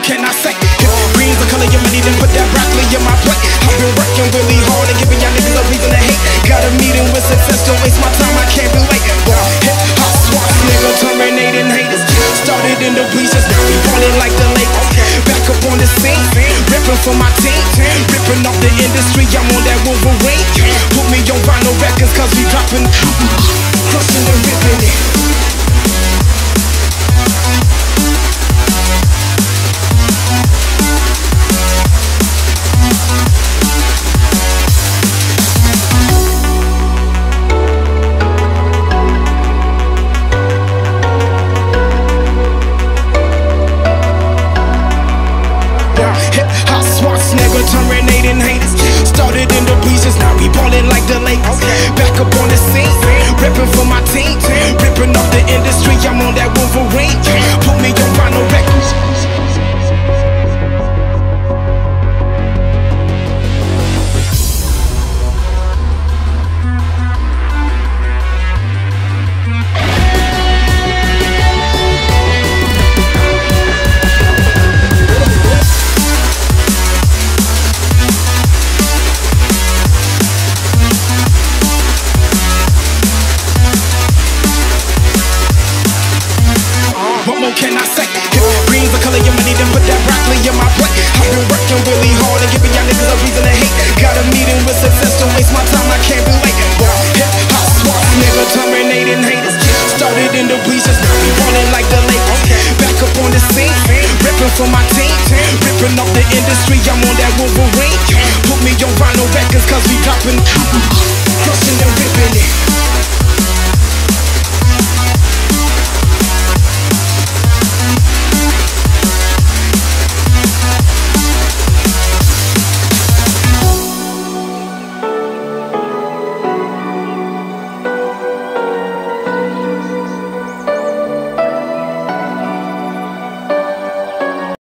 can I say? Green's the color of money, then put that broccoli in my plate. I've been working really hard and giving y'all niggas a reason to hate. Got a meeting with success, don't waste my time, I can't relate. Hip-hop swats, nigga, terminating haters. Started in the bleachers, now we ballin' like the Lakers. Back up on the scene, ripping for my team. Ripping off the industry, I'm on that Wolverine. Put me on vinyl records, cause we dropping, crushing and ripping it. Terminating haters. Started in the bleachers, now we ballin' like the Lakers. Back up on the scene, ripping for my team. Ripping off the industry, I'm on that Wolverine. Put me on vinyl records. Can I say? Green's the color of money, then put that broccoli in my plate. I've been working really hard and giving y'all niggas a reason to hate. Got a meeting with success, don't waste my time, I can't relate. Hip-hop swats, nigga, terminating haters. Started in the bleachers, now we ballin' like the Lakers. Back up on the scene, ripping for my team. Ripping off the industry, I'm on that Wolverine. Put me on vinyl records, cause we dropping.